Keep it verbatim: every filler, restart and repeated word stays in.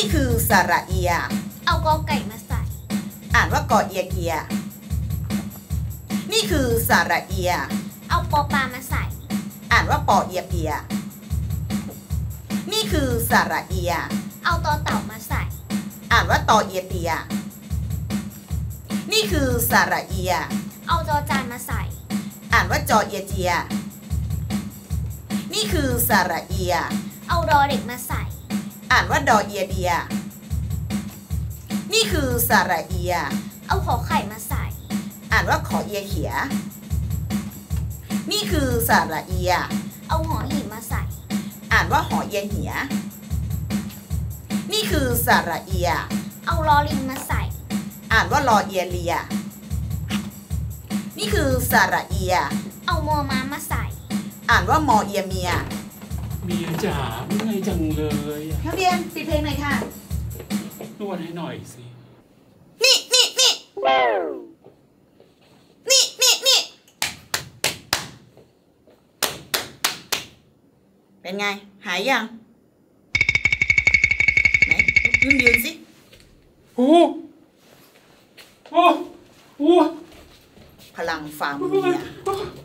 คือสระเอียเอากอไก่มาใส่อ่านว่ากอเอียเกียนี่คือสระเอียเอาปอปลามาใส่อ่านว่าปอเอียเปียนี่คือสระเอียเอาตอเต่ามาใส่อ่านว่าตอเอียเตียนี่คือสระเอียเอาจอจานมาใส่อ่านว่าจอเอียเจียนี่คือสระเอียเอาดอเด็กมาใส่อ่านว่าดอเอียเดียนี่คือสระเอียเอาขอไข่มาใส่อ่านว่าขอเอียเขียนี่คือสระเอียเอาหอหีบมาใส่อ่านว่าหอเอียเหียนี่คือสระเอียเอาลอลิงมาใส่อ่านว่ารอเอียเลียนี่คือสระเอียเอามอม้ามาใส่อ่านว่ามอเอียเมียเมียจ๋าเมื่อยจังเลยนักเรียนปิดเพลงหน่อยค่ะนวดให้หน่อยสินี่นี่นี่นี่นี่นี่เป็นไงหายยังไหนยืนยืนสิโอ้โอ้โอ้พลังฝ่ามือเนี่ย